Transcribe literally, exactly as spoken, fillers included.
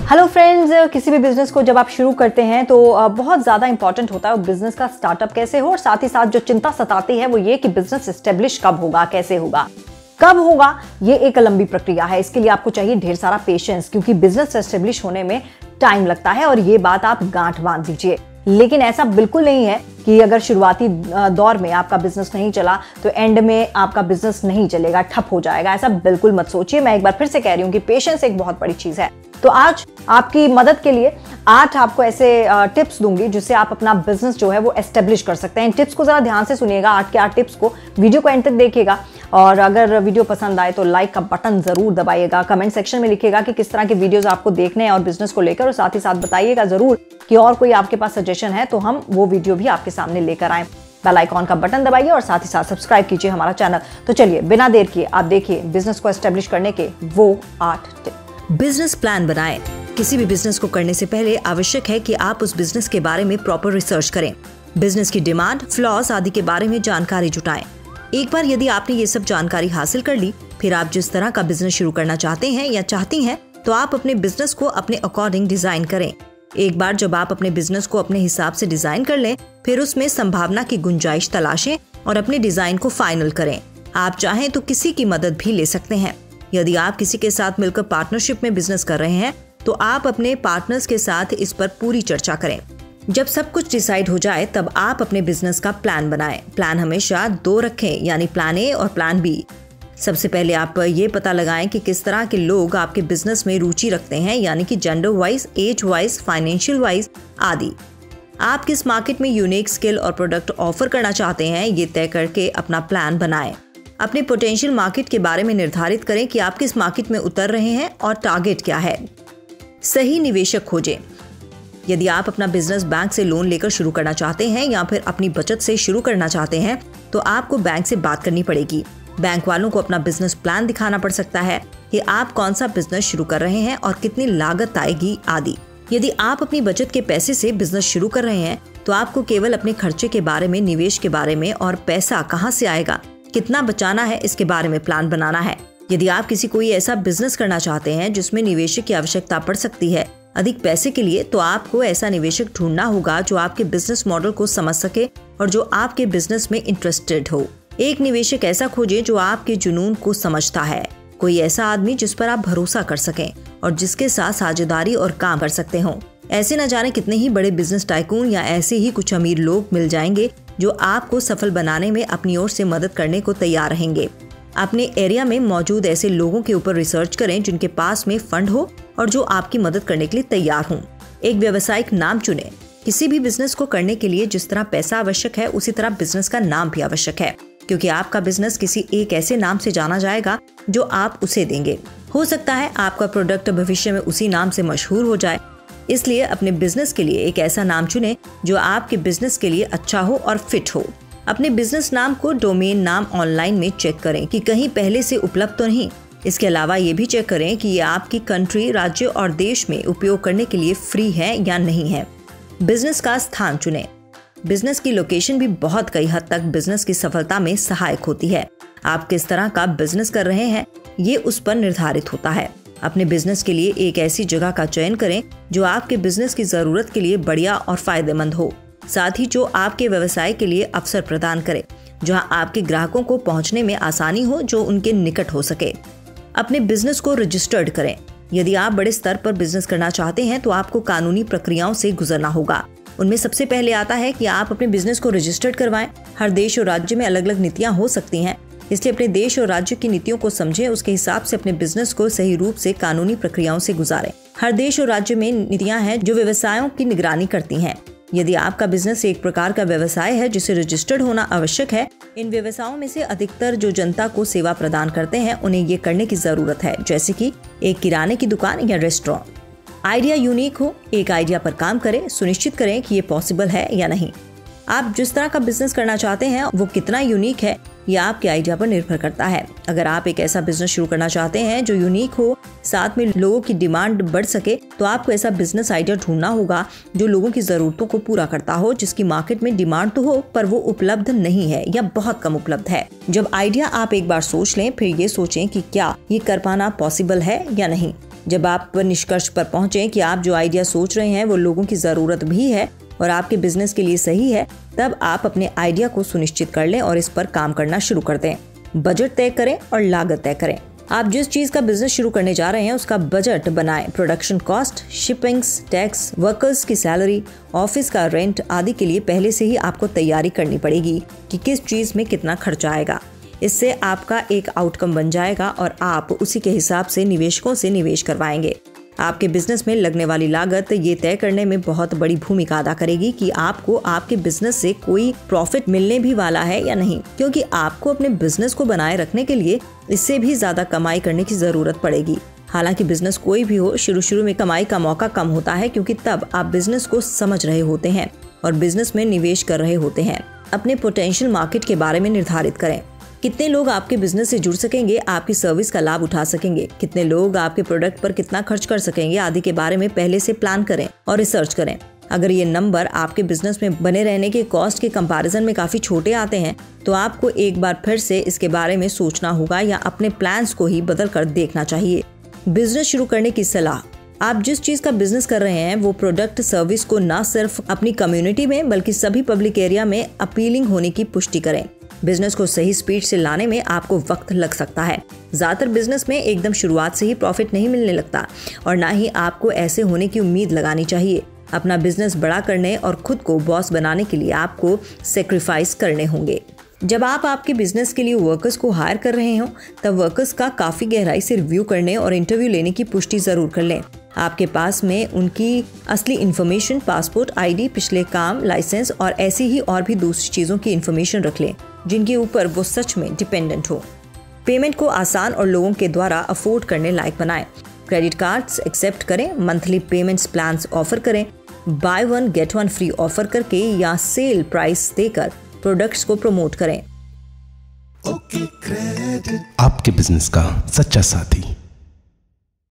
Hello friends, किसी भी business को जब आप शुरू करते हैं तो बहुत ज़्यादा इंपॉर्टेंट होता है वो बिजनेस का स्टार्टअप कैसे हो, और साथ ही साथ जो चिंता सताती है वो ये कि बिजनेस एस्टेब्लिश कब होगा, कैसे होगा, कब होगा। ये एक लंबी प्रक्रिया है। इसके लिए आपको चाहिए ढेर सारा पेशेंस, क्योंकि बिजनेस एस्टेब्लिश होने में टाइम लगता है और ये बात आप गांठ बांध लीजिए। लेकिन ऐसा बिल्कुल नहीं है कि अगर शुरुआती दौर में आपका बिजनेस नहीं चला तो एंड में आपका बिजनेस नहीं चलेगा, ठप हो जाएगा। ऐसा बिल्कुल मत सोचिए। मैं एक बार फिर से कह रही हूँ कि पेशेंस एक बहुत बड़ी चीज है। तो आज आपकी मदद के लिए आठ आपको ऐसे टिप्स दूंगी जिससे आप अपना बिजनेस जो है वो एस्टेब्लिश कर सकते हैं। इन टिप्स को जरा ध्यान से सुनिएगा, आठ के आठ टिप्स को। वीडियो को एंड तक देखिएगा और अगर वीडियो पसंद आए तो लाइक का बटन जरूर दबाइएगा। कमेंट सेक्शन में लिखिएगा कि किस तरह के वीडियोस आपको देखने हैं और बिजनेस को लेकर, और साथ ही साथ बताइएगा जरूर कि और कोई आपके पास सजेशन है तो हम वो वीडियो भी आपके सामने लेकर आए। बेल आइकॉन का बटन दबाइए और साथ ही साथ सब्सक्राइब कीजिए हमारा चैनल। तो चलिए बिना देर किए आप देखिए बिजनेस को एस्टेब्लिश करने के वो आठ टिप्स। बिजनेस प्लान बनाएं। किसी भी बिजनेस को करने से पहले आवश्यक है कि आप उस बिजनेस के बारे में प्रॉपर रिसर्च करें। बिजनेस की डिमांड, फ्लॉज आदि के बारे में जानकारी जुटाएं। एक बार यदि आपने ये सब जानकारी हासिल कर ली, फिर आप जिस तरह का बिजनेस शुरू करना चाहते हैं या चाहती हैं, तो आप अपने बिजनेस को अपने अकॉर्डिंग डिजाइन करें। एक बार जब आप अपने बिजनेस को अपने हिसाब से डिजाइन कर लें, फिर उसमें संभावना की गुंजाइश तलाशें और अपने डिजाइन को फाइनल करें। आप चाहें तो किसी की मदद भी ले सकते हैं। यदि आप किसी के साथ मिलकर पार्टनरशिप में बिजनेस कर रहे हैं तो आप अपने पार्टनर्स के साथ इस पर पूरी चर्चा करें। जब सब कुछ डिसाइड हो जाए तब आप अपने बिजनेस का प्लान बनाएं। प्लान हमेशा दो रखें, यानी प्लान ए और प्लान बी। सबसे पहले आप ये पता लगाएं कि किस तरह के लोग आपके बिजनेस में रुचि रखते हैं, यानी कि gender wise, age wise, financial wise आदि। आप किस मार्केट में यूनिक स्किल और प्रोडक्ट ऑफर करना चाहते हैं, ये तय करके अपना प्लान बनाएं। अपने पोटेंशियल मार्केट के बारे में निर्धारित करें कि आप किस मार्केट में उतर रहे हैं और टारगेट क्या है। सही निवेशक खोजें। यदि आप अपना बिजनेस बैंक से लोन लेकर शुरू करना चाहते हैं या फिर अपनी बचत से शुरू करना चाहते हैं, तो आपको बैंक से बात करनी पड़ेगी। बैंक वालों को अपना बिजनेस प्लान दिखाना पड़ सकता है कि आप कौन सा बिजनेस शुरू कर रहे हैं और कितनी लागत आएगी आदि। यदि आप अपनी बचत के पैसे से बिजनेस शुरू कर रहे हैं तो आपको केवल अपने खर्चे के बारे में, निवेश के बारे में और पैसा कहाँ से आएगा, कितना बचाना है, इसके बारे में प्लान बनाना है। यदि आप किसी कोई ऐसा बिजनेस करना चाहते हैं जिसमें निवेशक की आवश्यकता पड़ सकती है अधिक पैसे के लिए, तो आपको ऐसा निवेशक ढूंढना होगा जो आपके बिजनेस मॉडल को समझ सके और जो आपके बिजनेस में इंटरेस्टेड हो। एक निवेशक ऐसा खोजें जो आपके जुनून को समझता है, कोई ऐसा आदमी जिस पर आप भरोसा कर सकें और जिसके साथ साझेदारी और काम कर सकते हों। ऐसे न जाने कितने ही बड़े बिजनेस टाइकून या ऐसे ही कुछ अमीर लोग मिल जाएंगे जो आपको सफल बनाने में अपनी ओर से मदद करने को तैयार रहेंगे। अपने एरिया में मौजूद ऐसे लोगों के ऊपर रिसर्च करें जिनके पास में फंड हो और जो आपकी मदद करने के लिए तैयार हों। एक व्यावसायिक नाम चुनें। किसी भी बिजनेस को करने के लिए जिस तरह पैसा आवश्यक है, उसी तरह बिजनेस का नाम भी आवश्यक है, क्योंकि आपका बिजनेस किसी एक ऐसे नाम से जाना जाएगा जो आप उसे देंगे। हो सकता है आपका प्रोडक्ट भविष्य में उसी नाम से मशहूर हो जाए, इसलिए अपने बिजनेस के लिए एक ऐसा नाम चुनें जो आपके बिजनेस के लिए अच्छा हो और फिट हो। अपने बिजनेस नाम को डोमेन नाम ऑनलाइन में चेक करें कि कहीं पहले से उपलब्ध तो नहीं। इसके अलावा ये भी चेक करें कि ये आपकी कंट्री, राज्य और देश में उपयोग करने के लिए फ्री है या नहीं है। बिजनेस का स्थान चुनें। बिजनेस की लोकेशन भी बहुत कई हद तक बिजनेस की सफलता में सहायक होती है। आप किस तरह का बिजनेस कर रहे हैं ये उस पर निर्धारित होता है। अपने बिजनेस के लिए एक ऐसी जगह का चयन करें जो आपके बिजनेस की जरूरत के लिए बढ़िया और फायदेमंद हो, साथ ही जो आपके व्यवसाय के लिए अवसर प्रदान करे, जहां आपके ग्राहकों को पहुंचने में आसानी हो, जो उनके निकट हो सके। अपने बिजनेस को रजिस्टर्ड करें। यदि आप बड़े स्तर पर बिजनेस करना चाहते हैं तो आपको कानूनी प्रक्रियाओं से गुजरना होगा। उनमें सबसे पहले आता है कि आप अपने बिजनेस को रजिस्टर्ड करवाएं। हर देश और राज्य में अलग अलग नीतियां हो सकती हैं, इसलिए अपने देश और राज्य की नीतियों को समझें, उसके हिसाब से अपने बिजनेस को सही रूप से कानूनी प्रक्रियाओं से गुजारें। हर देश और राज्य में नीतियां हैं जो व्यवसायों की निगरानी करती हैं। यदि आपका बिजनेस एक प्रकार का व्यवसाय है जिसे रजिस्टर्ड होना आवश्यक है, इन व्यवसायों में से अधिकतर जो जनता को सेवा प्रदान करते हैं उन्हें ये करने की जरूरत है, जैसे कि एक किराने की दुकान या रेस्टोरेंट। आइडिया यूनिक हो, एक आइडिया पर काम करें, सुनिश्चित करें कि ये पॉसिबल है या नहीं। आप जिस तरह का बिजनेस करना चाहते हैं वो कितना यूनिक है, यह आपके आइडिया पर निर्भर करता है। अगर आप एक ऐसा बिजनेस शुरू करना चाहते हैं जो यूनिक हो, साथ में लोगों की डिमांड बढ़ सके, तो आपको ऐसा बिजनेस आइडिया ढूंढना होगा जो लोगों की जरूरतों को पूरा करता हो, जिसकी मार्केट में डिमांड तो हो पर वो उपलब्ध नहीं है या बहुत कम उपलब्ध है। जब आइडिया आप एक बार सोच लें, फिर ये सोचें कि क्या ये कर पाना पॉसिबल है या नहीं। जब आप निष्कर्ष पर पहुंचे कि आप जो आइडिया सोच रहे हैं वो लोगों की ज़रूरत भी है और आपके बिजनेस के लिए सही है, तब आप अपने आइडिया को सुनिश्चित कर लें और इस पर काम करना शुरू कर दें। बजट तय करें और लागत तय करें। आप जिस चीज का बिजनेस शुरू करने जा रहे हैं उसका बजट बनाएं। Production cost, shippings, tax, workers की सैलरी, ऑफिस का रेंट आदि के लिए पहले से ही आपको तैयारी करनी पड़ेगी कि किस चीज में कितना खर्चा आएगा। इससे आपका एक आउटकम बन जाएगा और आप उसी के हिसाब से निवेशकों से निवेश करवाएंगे। आपके बिजनेस में लगने वाली लागत ये तय करने में बहुत बड़ी भूमिका अदा करेगी कि आपको आपके बिजनेस से कोई प्रॉफिट मिलने भी वाला है या नहीं, क्योंकि आपको अपने बिजनेस को बनाए रखने के लिए इससे भी ज्यादा कमाई करने की जरूरत पड़ेगी। हालांकि बिजनेस कोई भी हो, शुरू शुरू में कमाई का मौका कम होता है क्योंकि तब आप बिजनेस को समझ रहे होते हैं और बिजनेस में निवेश कर रहे होते हैं। अपने पोटेंशियल मार्केट के बारे में निर्धारित करें। कितने लोग आपके बिजनेस से जुड़ सकेंगे, आपकी सर्विस का लाभ उठा सकेंगे, कितने लोग आपके प्रोडक्ट पर कितना खर्च कर सकेंगे आदि के बारे में पहले से प्लान करें और रिसर्च करें। अगर ये नंबर आपके बिजनेस में बने रहने के कॉस्ट के कंपैरिजन में काफी छोटे आते हैं तो आपको एक बार फिर से इसके बारे में सोचना होगा या अपने प्लान्स को ही बदल कर देखना चाहिए। बिजनेस शुरू करने की सलाह। आप जिस चीज का बिजनेस कर रहे हैं वो प्रोडक्ट सर्विस को न सिर्फ अपनी कम्युनिटी में बल्कि सभी पब्लिक एरिया में अपीलिंग होने की पुष्टि करें। बिजनेस को सही स्पीड से लाने में आपको वक्त लग सकता है। ज्यादातर बिजनेस में एकदम शुरुआत से ही प्रॉफिट नहीं मिलने लगता और ना ही आपको ऐसे होने की उम्मीद लगानी चाहिए। अपना बिजनेस बड़ा करने और खुद को बॉस बनाने के लिए आपको सेक्रीफाइस करने होंगे। जब आप आपके बिजनेस के लिए वर्कर्स को हायर कर रहे हो तब वर्कर्स का काफी गहराई से रिव्यू करने और इंटरव्यू लेने की पुष्टि जरूर कर लें। आपके पास में उनकी असली इन्फॉर्मेशन, पासपोर्ट, आईडी, पिछले काम, लाइसेंस और ऐसी ही और भी दूसरी चीजों की इन्फॉर्मेशन रख लें जिनके ऊपर वो सच में डिपेंडेंट हो। पेमेंट को आसान और लोगों के द्वारा अफोर्ड करने लायक बनाएं। क्रेडिट कार्ड्स एक्सेप्ट करें, मंथली पेमेंट्स प्लान्स ऑफर करें, buy one get one free offer करके या सेल प्राइस देकर प्रोडक्ट्स को प्रमोट करें। आपके बिजनेस का सच्चा साथी।